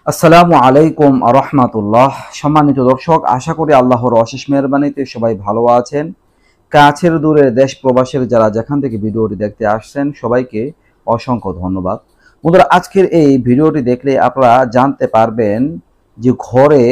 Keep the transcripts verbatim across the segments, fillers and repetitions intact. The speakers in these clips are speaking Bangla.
আসসালামু আলাইকুম আ রহমাতুল্লাহ। সম্মানিত দর্শক, আশা করি আল্লাহর অশেষ মেহেরবানিতে সবাই ভালো আছেন। কাছের দূরে দেশ প্রবাসের যারা যেখান থেকে ভিডিওটি দেখতে আসছেন সবাইকে অসংখ্য ধন্যবাদ। বন্ধুরা, আজকের এই ভিডিওটি দেখলে আপনারা জানতে পারবেন যে ঘরে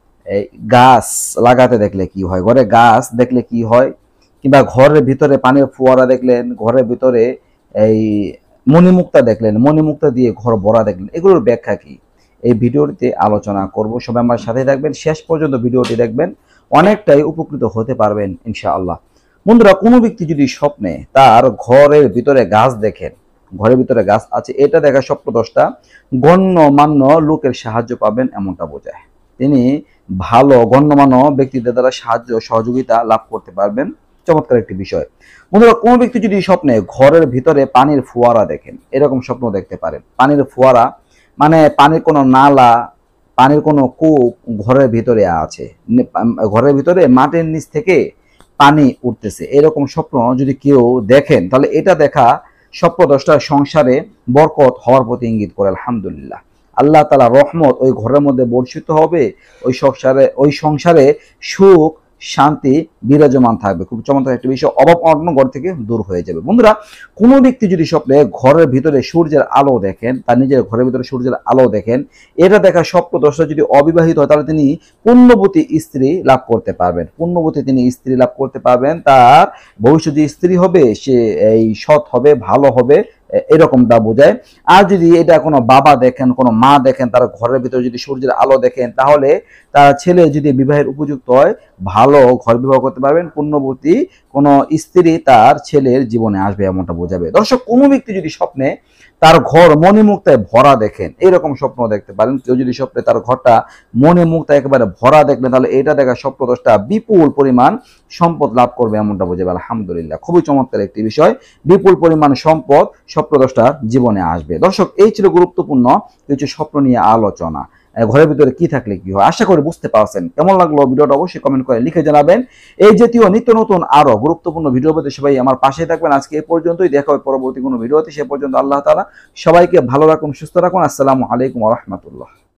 গাছ লাগাতে দেখলে কি হয়, ঘরে গাছ দেখলে কি হয়, কিংবা ঘরের ভিতরে পানির ফোয়ারা দেখলেন, ঘরের ভিতরে এই মণিমুক্তা দেখলেন, মণিমুক্তা দিয়ে ঘর ভরা দেখলেন, এগুলোর ব্যাখ্যা কি এই ভিডিওটিতে আলোচনা করব। সবাই আমার সাথে থাকবেন, শেষ পর্যন্ত ভিডিওটি দেখবেন, অনেকটাই উপকৃত হতে পারবেন ইনশাআল্লাহ। বন্ধুরা, কোনো ব্যক্তি যদি স্বপ্নে তার ঘরের ভিতরে গাছ দেখেন, ঘরের ভিতরে গাছ আছে, এটা দেখা স্বপ্নদ্রষ্টা গণ্যমান্য লোকের সাহায্য পাবেন এমনটা বোঝায়। তিনি ভালো গণ্যমান্য ব্যক্তিদের দ্বারা সাহায্য সহযোগিতা লাভ করতে পারবেন, চমৎকার একটি বিষয়। বন্ধুরা, কোনো ব্যক্তি যদি স্বপ্নে ঘরের ভিতরে পানির ফোয়ারা দেখেন, এরকম স্বপ্ন দেখতে পারেন। পানির ফোয়ারা মানে পানির কোনো নালা, পানির কোনো কূপ ঘরের ভিতরে আছে, ঘরের ভিতরে মাটির নিচ থেকে পানি উঠতেছে, এরকম স্বপ্ন যদি কেউ দেখেন তাহলে এটা দেখা স্বপ্নদ্রষ্টার সংসারে বরকত হওয়ার প্রতি ইঙ্গিত করে। আলহামদুলিল্লাহ, আল্লাহ তাআলা রহমত ওই ঘরের মধ্যে বর্ষিত হবে, ওই সংসারে ওই সংসারে সুখ শান্তি বিরাজমান থাকবে। খুব চমৎকার একটা বিষয়, অভাব অনটন ঘর থেকে দূর হয়ে যাবে। বন্ধুরা, কোনো ব্যক্তি যদি স্বপ্নে ঘরের ভিতরে সূর্যের আলো দেখেন, তার নিজের ঘরের ভিতরে সূর্যের আলো দেখেন, এটা দেখা স্বপ্নদ্রষ্টা যদি অবিবাহিত হয় তাহলে তিনি পুণ্যবতী স্ত্রী লাভ করতে পারবেন। পুণ্যবতী তিনি স্ত্রী লাভ করতে পারবেন, তার ভবিষ্যৎ যে স্ত্রী হবে সে এই সৎ হবে, ভালো হবে, এরকমটা বোঝায়। আর যদি এটা কোনো বাবা দেখেন, কোনো মা দেখেন, তার ঘরের ভিতরে যদি সূর্যের আলো দেখেন, তাহলে তার ছেলে যদি বিবাহের উপযুক্ত হয়, ভালো ঘর বিবাহ করতে পারবেন, পুণ্যবতী কোনো স্ত্রী তার ছেলের জীবনে আসবে এমনটা বোঝাবে। দর্শক, কোনো ব্যক্তি যদি স্বপ্নে তার ঘর মণিমুক্তায় ভরা দেখেন, এরকম স্বপ্ন দেখতে পারেন। কেউ যদি স্বপ্নে তার ঘরটা মণিমুক্তায় একেবারে ভরা দেখলেন, তাহলে এটা দেখা স্বপ্নদ্রষ্টা বিপুল পরিমাণ সম্পদ লাভ করবে এমনটা বোঝাবে। আলহামদুলিল্লাহ, খুবই চমৎকার একটি বিষয়, বিপুল পরিমাণ সম্পদ স্বপ্নদ্রষ্টার জীবনে আসবে। দর্শক, এই ছিল গুরুত্বপূর্ণ কিছু স্বপ্ন নিয়ে আলোচনা। ঘরের ভিতরে কি থাকলে কি হয়, আশা করি বুঝতে পারছেন। কেমন লাগলো ভিডিওটা অবশ্যই কমেন্ট করে লিখে জানাবেন। এই জাতীয় নিত্য নতুন আরো গুরুত্বপূর্ণ ভিডিও পেতে সবাই আমার পাশে থাকবেন। আজকে এই পর্যন্তই, দেখা হবে পরবর্তী কোনো ভিডিওতে। সে পর্যন্ত আল্লাহ তাআলা সবাইকে ভালো রাখুন, সুস্থ রাখুন। আসসালামু আলাইকুম ওয়া রাহমাতুল্লাহ।